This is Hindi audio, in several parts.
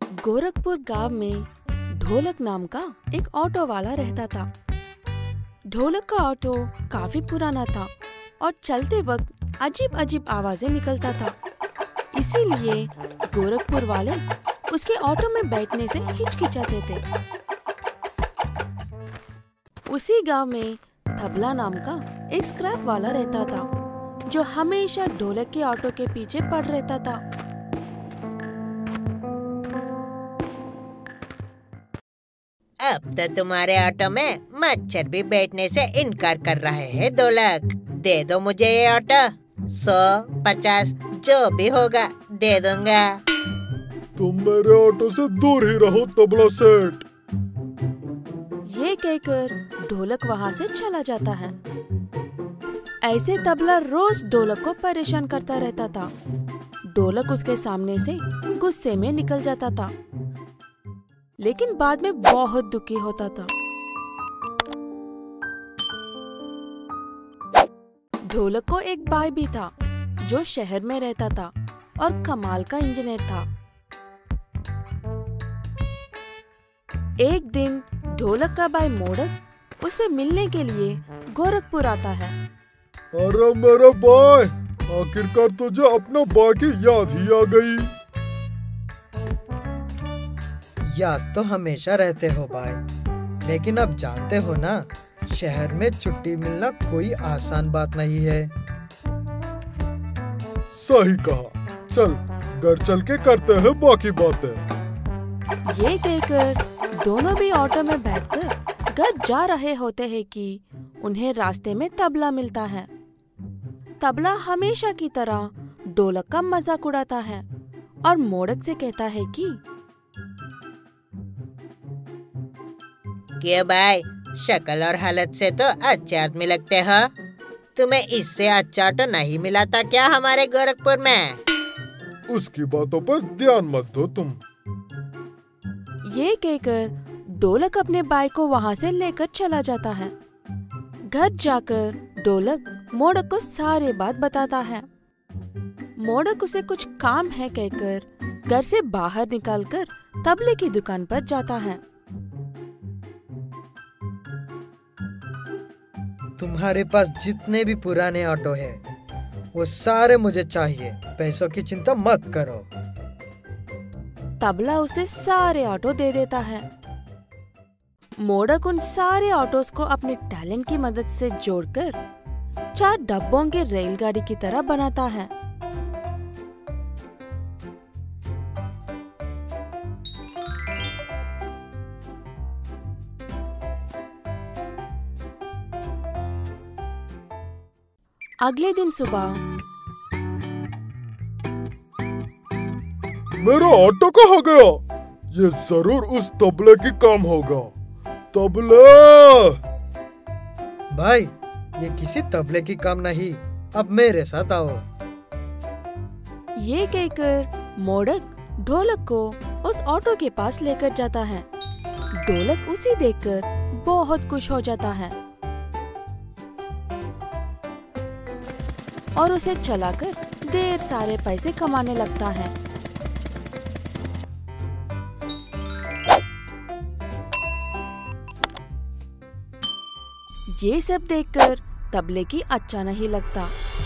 गोरखपुर गांव में ढोलक नाम का एक ऑटो वाला रहता था। ढोलक का ऑटो काफी पुराना था और चलते वक्त अजीब अजीब आवाजें निकलता था। इसीलिए गोरखपुर वाले उसके ऑटो में बैठने से हिचकिचाते थे। उसी गांव में तबला नाम का एक स्क्रैप वाला रहता था, जो हमेशा ढोलक के ऑटो के पीछे पड़ रहता था। अब तो तुम्हारे ऑटो में मच्छर भी बैठने से इनकार कर रहे हैं ढोलक। दे दो मुझे ये ऑटो, 100, 50 जो भी होगा दे दूंगा। तुम मेरे ऑटो से दूर ही रहो तबला सेठ। ये कहकर ढोलक वहाँ से चला जाता है। ऐसे तबला रोज ढोलक को परेशान करता रहता था। ढोलक उसके सामने से गुस्से में निकल जाता था, लेकिन बाद में बहुत दुखी होता था। ढोलक को एक भाई भी था जो शहर में रहता था और कमाल का इंजीनियर था। एक दिन ढोलक का भाई मोड़क उससे मिलने के लिए गोरखपुर आता है। अरे मेरे भाई, आखिरकार तुझे अपना भाई की याद ही आ गई। याद तो हमेशा रहते हो भाई, लेकिन अब जानते हो ना, शहर में छुट्टी मिलना कोई आसान बात नहीं है। सही कहा, चल घर चल के करते हैं बाकी बातें। ये कहकर दोनों भी ऑटो में बैठकर घर जा रहे होते हैं कि उन्हें रास्ते में तबला मिलता है। तबला हमेशा की तरह ढोलक का मजाक उड़ाता है और मोड़क से कहता है कि क्यों भाई, शक्ल और हालत से तो अच्छे आदमी लगते हो। तुम्हें इससे अच्छा ऑटो नहीं मिला था क्या हमारे गोरखपुर में? उसकी बातों पर ध्यान मत दो तुम। ये कहकर ढोलक अपने भाई को वहाँ से लेकर चला जाता है। घर जाकर ढोलक मोड़क को सारे बात बताता है। मोड़क उसे कुछ काम है कहकर घर से बाहर निकालकर तबले की दुकान पर जाता है। तुम्हारे पास जितने भी पुराने ऑटो है वो सारे मुझे चाहिए। पैसों की चिंता मत करो। तबला उसे सारे ऑटो दे देता है। मोड़क उन सारे ऑटोस को अपने टैलेंट की मदद से जोड़कर 4 डब्बों के रेलगाड़ी की तरह बनाता है। अगले दिन सुबह मेरा ऑटो कहाँ गया? ये जरूर उस तबले की काम होगा। तबले! भाई, ये किसी तबले की काम नहीं, अब मेरे साथ आओ। ये कहकर मोड़क ढोलक को उस ऑटो के पास लेकर जाता है। ढोलक उसे देखकर बहुत खुश हो जाता है और उसे चलाकर ढेर सारे पैसे कमाने लगता है। ये सब देखकर तबले की अच्छा नहीं लगता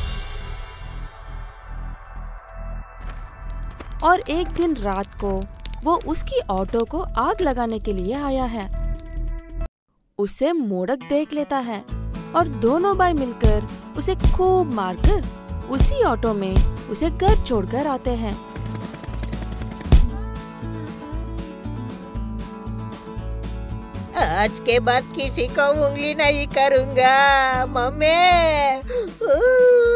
और एक दिन रात को वो उसकी ऑटो को आग लगाने के लिए आया है। उसे मोड़क देख लेता है और दोनों भाई मिलकर उसे खूब मारकर उसी ऑटो में उसे घर छोड़कर आते हैं। आज के बाद किसी को उंगली नहीं करूंगा मम्मी।